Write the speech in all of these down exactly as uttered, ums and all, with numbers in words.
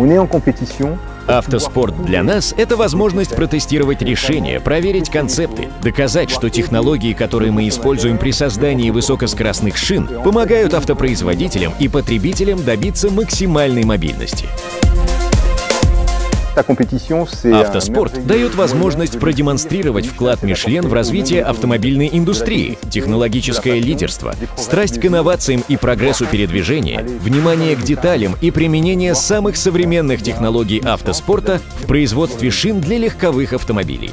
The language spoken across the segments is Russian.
Автоспорт для нас — это возможность протестировать решения, проверить концепты, доказать, что технологии, которые мы используем при создании высокоскоростных шин, помогают автопроизводителям и потребителям добиться максимальной мобильности. Автоспорт дает возможность продемонстрировать вклад Мишлен в развитие автомобильной индустрии, технологическое лидерство, страсть к инновациям и прогрессу передвижения, внимание к деталям и применение самых современных технологий автоспорта в производстве шин для легковых автомобилей.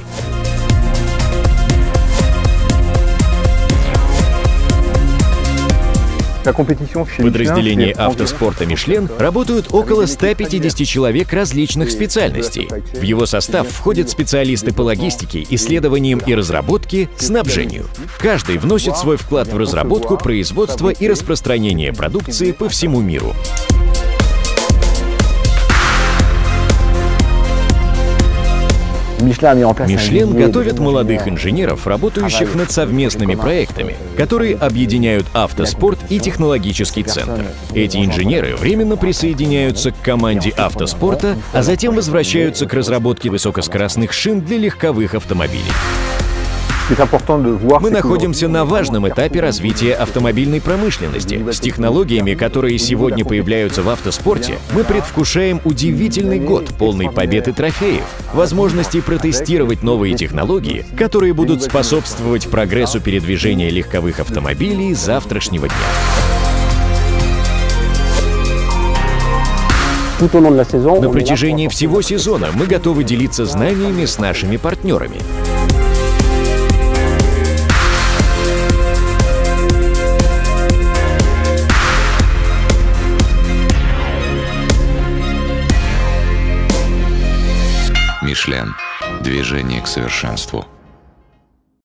В подразделении автоспорта «Мишлен» работают около ста пятидесяти человек различных специальностей. В его состав входят специалисты по логистике, исследованиям и разработке, снабжению. Каждый вносит свой вклад в разработку, производство и распространение продукции по всему миру. Мишлен готовит молодых инженеров, работающих над совместными проектами, которые объединяют автоспорт и технологический центр. Эти инженеры временно присоединяются к команде автоспорта, а затем возвращаются к разработке высокоскоростных шин для легковых автомобилей. Мы находимся на важном этапе развития автомобильной промышленности. С технологиями, которые сегодня появляются в автоспорте, мы предвкушаем удивительный год, полный побед и трофеев, возможностей протестировать новые технологии, которые будут способствовать прогрессу передвижения легковых автомобилей завтрашнего дня. На протяжении всего сезона мы готовы делиться знаниями с нашими партнерами. Мишлен. Движение к совершенству.